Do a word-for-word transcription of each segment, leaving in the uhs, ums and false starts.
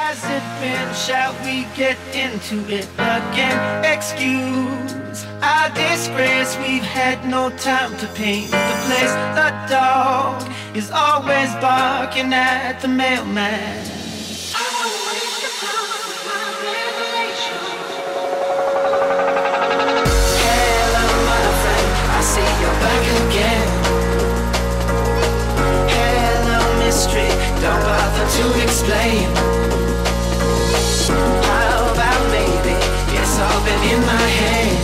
has it been? Shall we get into it again? Excuse our disgrace, we've had no time to paint the place. The dog is always barking at the mailman. Hello, my friend, I see you're back again. Hello, mystery, don't bother to explain. How about maybe it's all been in my head?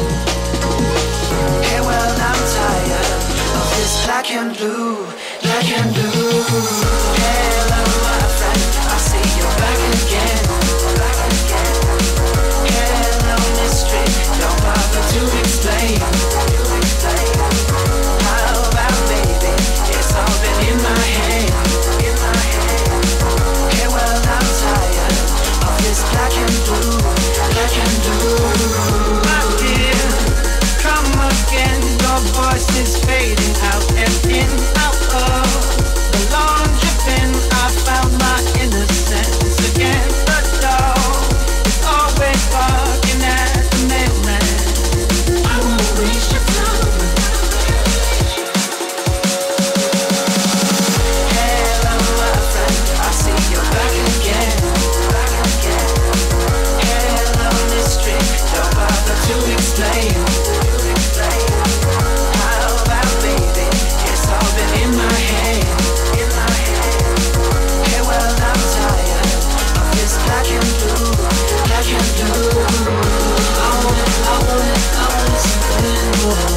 Hey, well, I'm tired of this black and blue, black and blue. Hello, my friend, I see you're back again, back again. Hello, mystery, don't bother to explain. How about maybe it's all been in my head, in my head. Hey, well, I'm tired of this black and blue, black and blue. My dear, come again, your voice is fading out and in, out of the laundry bin. I found my innocence again. The dog is always barking at the mailman. I won't waste your time. Hello, my friend, I see you're back again, back again. Hello, mystery, don't bother to explain. How about baby, it's all been in my head, in my head. Hey, well, I'm tired of this black and blue, black and blue. I want it, I want it, I want it something more.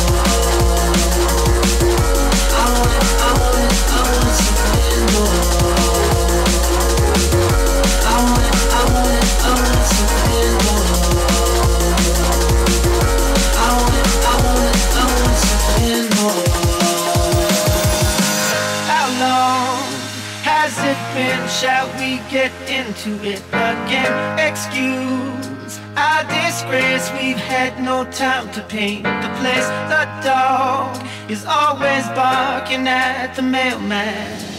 I want it, I want it, I want something more. I want it, I want it, I want something more. I want it, I want it, I want something more. How long has it been? Shall we get into it again? Excuse our disgrace, we've had no time to paint the place. The dog is always barking at the mailman.